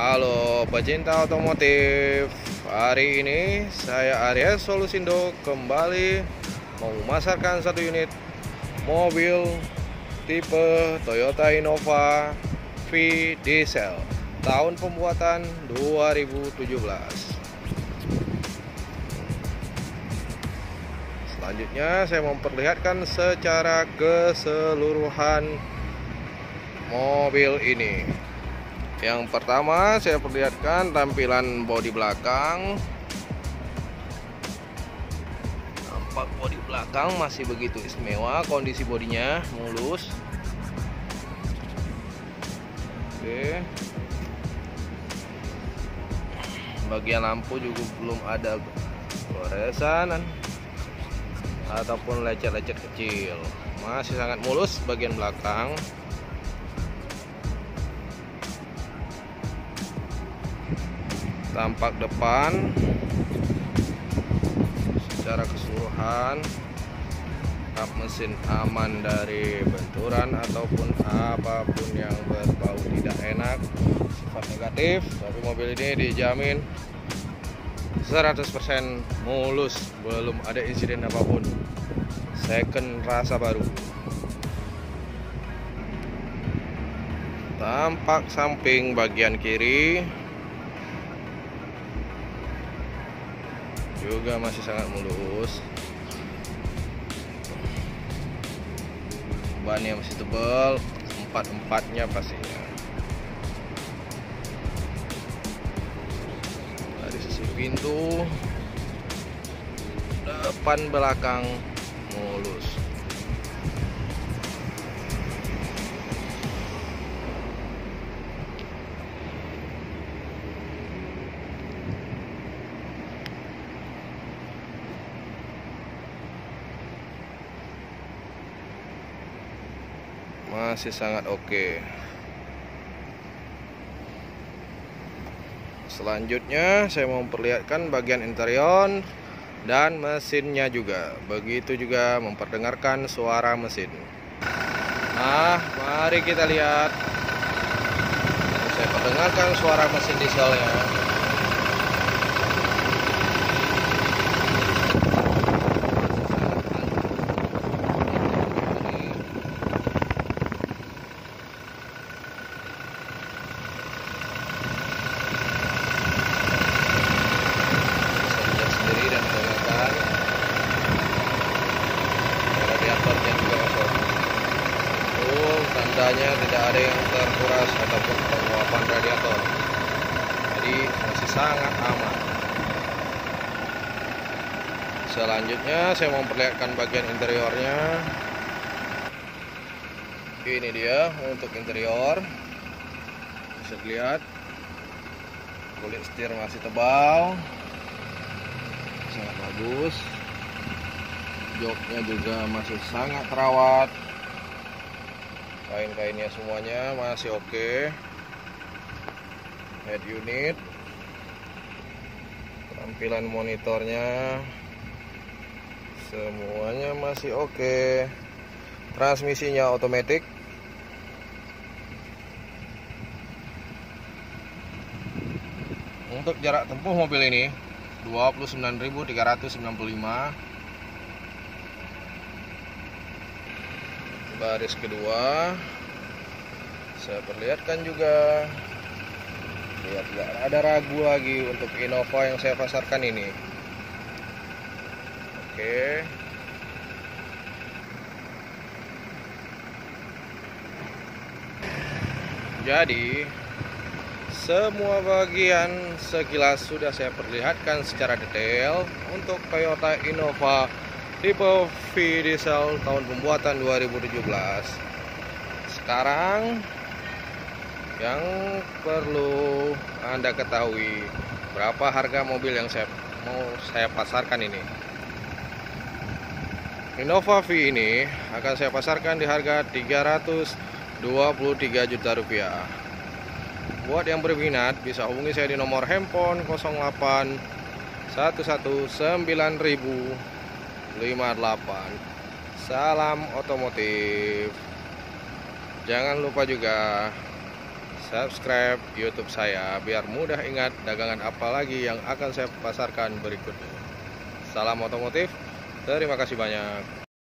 Halo pecinta otomotif, hari ini saya Aries Solusindo kembali memasarkan satu unit mobil tipe Toyota Innova V diesel tahun pembuatan 2017. Selanjutnya saya memperlihatkan secara keseluruhan mobil ini. Yang pertama saya perlihatkan tampilan bodi belakang. Tampak bodi belakang masih begitu istimewa, kondisi bodinya mulus. Oke. Bagian lampu juga belum ada goresan ataupun lecet-lecet kecil. Masih sangat mulus bagian belakang. Tampak depan secara keseluruhan, kap mesin aman dari benturan ataupun apapun yang berbau tidak enak, sifat negatif. Tapi mobil ini dijamin 100% mulus, belum ada insiden apapun, second rasa baru. Tampak samping bagian kiri juga masih sangat mulus. Bannya masih tebal, empat-empatnya pastinya. Dari sisi pintu, depan belakang mulus. Masih sangat oke. Selanjutnya saya mau memperlihatkan bagian interior dan mesinnya juga. Begitu juga memperdengarkan suara mesin. Nah, mari kita lihat. Saya perdengarkan suara mesin dieselnya. Radiatornya juga masuk. Tandanya tidak ada yang terkuras ataupun penguapan radiator, jadi masih sangat aman. Selanjutnya saya mau memperlihatkan bagian interiornya. Ini dia untuk interior, bisa dilihat kulit setir masih tebal, sangat bagus. Joknya juga masih sangat terawat. Kain-kainnya semuanya masih oke. Head unit, tampilan monitornya semuanya masih oke. Transmisinya otomatis. Untuk jarak tempuh mobil ini 29.395. Baris kedua saya perlihatkan juga, lihat nggak ada ragu lagi untuk Innova yang saya pasarkan ini. Oke. Jadi semua bagian sekilas sudah saya perlihatkan secara detail untuk Toyota Innova tipe V diesel tahun pembuatan 2017. Sekarang yang perlu Anda ketahui, berapa harga mobil yang mau saya pasarkan ini. Innova V ini akan saya pasarkan di harga 323 juta rupiah. Buat yang berminat bisa hubungi saya di nomor handphone 08 11 9000 58. Salam otomotif. Jangan lupa juga subscribe YouTube saya biar mudah ingat dagangan apa lagi yang akan saya pasarkan berikutnya. Salam otomotif, terima kasih banyak.